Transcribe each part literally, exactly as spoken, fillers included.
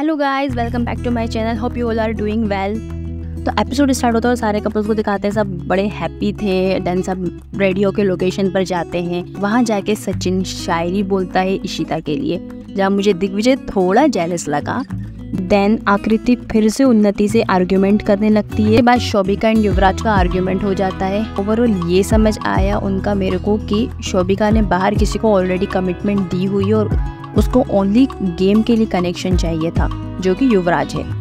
Hello guys, welcome back to my channel. Hope you all are doing well. तो episode start होता है और सारे कपल्स को दिखाते हैं, सब बड़े हैप्पी थे। देन सब रेडियो के लोकेशन पर जाते हैं। वहाँ जाके सचिन शायरी बोलता है इशिता के लिए, जहाँ मुझे दिग्विजय थोड़ा जेलस लगा। देन आकृति फिर से उन्नति से आर्ग्यूमेंट करने लगती है। बाद शोभिका एंड युवराज का आर्ग्यूमेंट हो जाता है। ओवरऑल ये समझ आया उनका मेरे को कि शोभिका ने बाहर किसी को ऑलरेडी कमिटमेंट दी हुई है और उसको ओनली गेम के लिए कनेक्शन चाहिए था, जो कि युवराज है।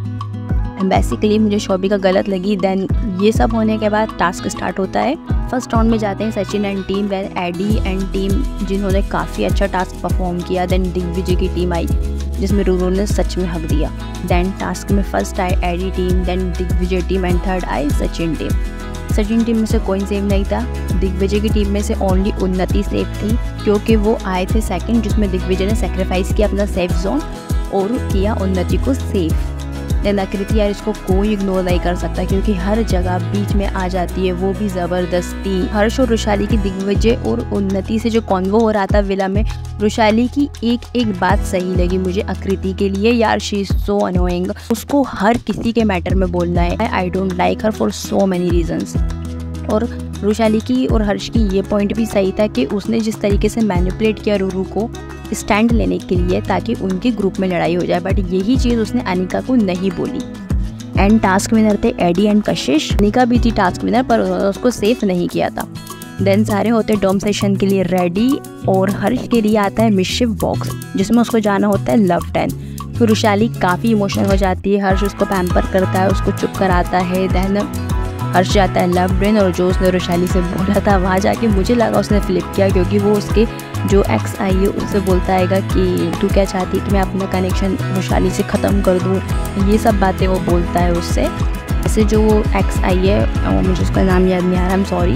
बेसिकली मुझे शोभिका गलत लगी। देन ये सब होने के बाद टास्क स्टार्ट होता है। फर्स्ट राउंड में जाते हैं Sachin and team, then Addy and team, जिन्होंने काफ़ी अच्छा टास्क परफॉर्म किया। देन दिग्विजय की टीम आई, जिसमें रूरू ने सच में हक दिया। देन टास्क में फर्स्ट आई Addy team, then Digvijay team and third आई सचिन टीम। सचिन टीम में से कोई सेफ नहीं था। दिग्विजय की टीम में से ओनली उन्नति सेफ थी, क्योंकि वो आए थे सेकंड, जिसमें दिग्विजय ने सेक्रीफाइस किया अपना सेफ जोन और किया उन्नति को सेफ। देन आकृति यार इसको कोई इग्नोर नहीं कर सकता, क्योंकि हर जगह बीच में आ जाती है, वो भी ज़बरदस्ती। हर्ष और रुशाली की दिग्विजय और उन्नति से जो कॉन्वो हो रहा था विला में, रुशाली की एक एक बात सही लगी मुझे आकृति के लिए। यार शी इज सो अनोइंग, उसको हर किसी के मैटर में बोलना है। I don't like her for so many reasons. और रुशाली की और हर्ष की ये पॉइंट भी सही था कि उसने जिस तरीके से मैनिपुलेट किया रूरू को स्टैंड लेने के लिए, ताकि उनके ग्रुप में लड़ाई हो जाए, बट यही चीज़ उसने अनिका को नहीं बोली। एंड टास्क विनर थे एडी एंड कशिश। अनिका भी थी टास्क विनर, पर उन्होंने उसको सेफ नहीं किया था। देन सारे होते डोम सेशन के लिए रेडी, और हर्ष के लिए आता है मिशिफ बॉक्स, जिसमें उसको जाना होता है लव टेन। फिर रुशाली काफ़ी इमोशनल हो जाती है। हर्ष उसको पैम्पर करता है, उसको चुप कराता है। देन हर्ष जाता है लव ब्रेन, और जो उसने रुशाली से बोला था वहाँ जाके मुझे लगा उसने फ्लिप किया, क्योंकि वो उसके जो एक्स आई है उससे बोलता है कि तू क्या चाहती है कि मैं अपना कनेक्शन रुशाली से ख़त्म कर दूँ। ये सब बातें वो बोलता है उससे। ऐसे जो वो एक्स आई है, वो मुझे उसका नाम याद नहीं आ रहा, आई एम सॉरी।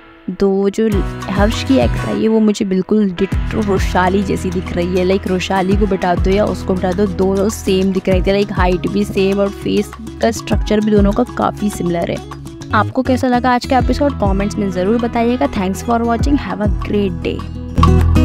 तो जो हर्ष की एक्स आई है वो मुझे बिल्कुल डिट्टो रुशाली जैसी दिख रही है। लाइक रुशाली को बिठा दो या उसको बिठा दो, दोनों सेम दिख रही थी। लाइक हाइट भी सेम और फेस का स्ट्रक्चर भी दोनों का काफ़ी सिमिलर है। आपको कैसा लगा आज का एपिसोड कमेंट्स में ज़रूर बताइएगा। Thanks for watching, have a great day.